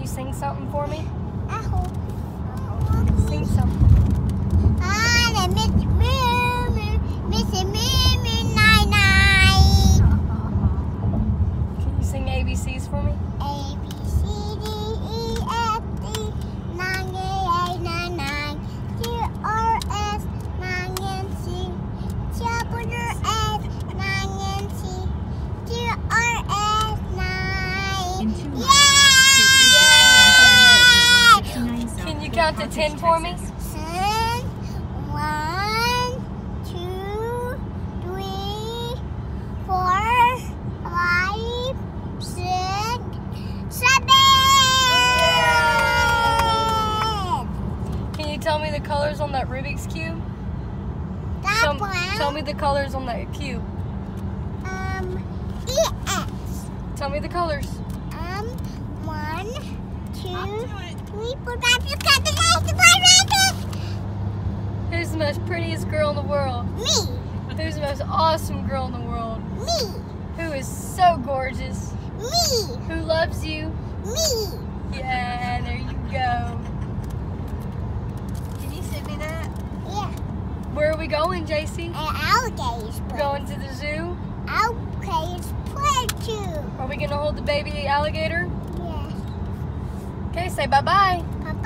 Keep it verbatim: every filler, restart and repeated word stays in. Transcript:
you sing something for me? I hope. Sing something. I miss Moon, miss Moon, night night. Can you sing A B Cs for me? A B C D E F G nine eight nine nine Q R S nine N C W S nine N C Q R S nine. Yay! Can you count to ten for me? Ten, one, two, three, four, five, six, seven. Can you tell me the colors on that Rubik's Cube? That Tell, one. tell me the colors on that cube. Um, E X. Tell me the colors. Um, one, two, three, four, five, six, seven, eight, nine, ten. Who's the most prettiest girl in the world? Me. Who's the most awesome girl in the world? Me. Who is so gorgeous? Me. Who loves you? Me. Yeah, there you go. Can you send me that? Yeah. Where are we going, Jaycee? An alligator's We're play. going to the zoo? Alligator's play too. Are we going to hold the baby alligator? Yeah. Okay, say bye-bye. Bye